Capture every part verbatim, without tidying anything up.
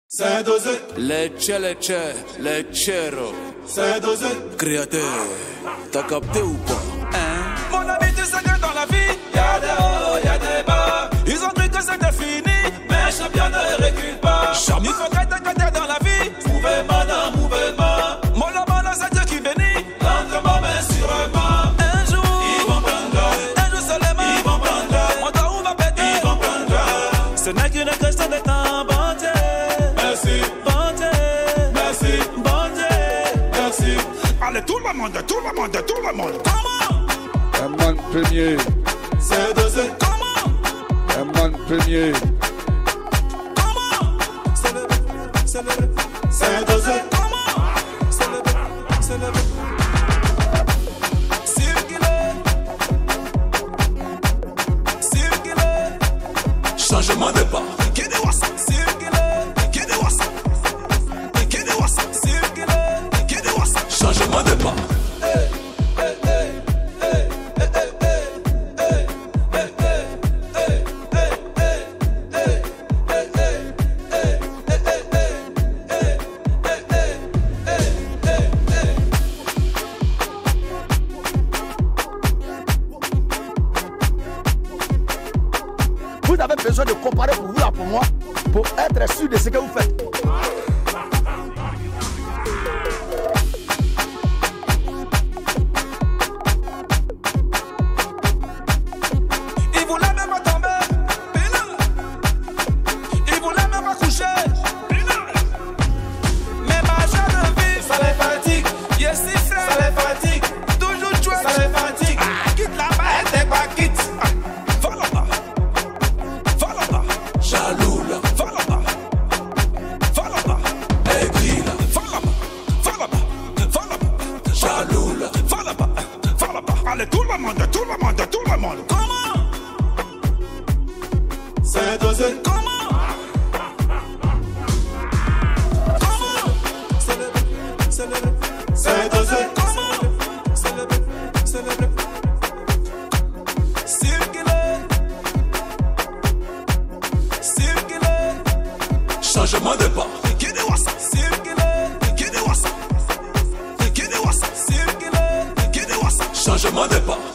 C'est dosé. Lecce, lecce, leccero. C'est dosé. Créateur, t'as capté ou pas? Hein? Mon ami, tu sais que dans la vie, y'a des hauts, y'a des bas. Ils ont cru que c'était fini, mais champion ne recule pas. Il faut être côté dans la vie. Mouvement dans mouvement. Mon amour, c'est Dieu qui bénit. Lentement, mais sûrement. Un jour, ils vont prendre. Un jour seulement, ils vont prendre. On doit où va péter, ils vont prendre. Ce n'est qu'une question de temps, bon Dieu. Merci. Bon Dieu. Merci. Bon Dieu. Merci. Allez, tout le monde, tout le monde, tout le monde. Comment? Un man premier. C'est dosé. Comment? Un man premier. Comment? C'est le, c'est le, c'est dosé. Comment? C'est le, c'est le. Circuler. Circuler. Changement de pas. Qui de wassa? Circuler. Qui de wassa? Qui de wassa? Circuler. Qui de wassa? Changement de pas. Vous avez besoin de comparer pour vous là pour moi, pour être sûr de ce que vous faites. Il voulait même pas tomber, il voulait même pas coucher. Mais ma joie de vivre, ça les fatigue. Yes, si frère, ça les fatigue. Toujours jouer, ça les fatigue. Ah, quitte là-bas, elle t'es pas quitte. Ah, va là-bas, va là-bas. Jaloux là, va là-bas, va là-bas. Aigri là, va là-bas, va là-bas, va là-bas. Jaloux là, va là-bas, va là-bas. Allez, tout le monde, tout le monde, tout le monde. Comment? C'est dosé. Comment? Comment? C'est le, c'est le, c'est dosé. Comment? C'est le, c'est le. Circuler. Circuler. Changement de pas. Qui de wassa? Circuler. Qui de wassa? Qui de wassa? Circuler. Qui de wassa? Changement de pas.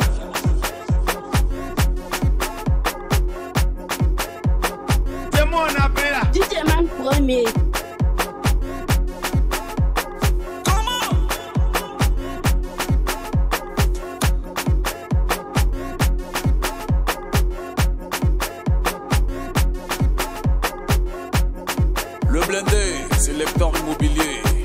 C'est mon appel là. D J Man premier. Comment? Le blindé, sélecteur immobilier.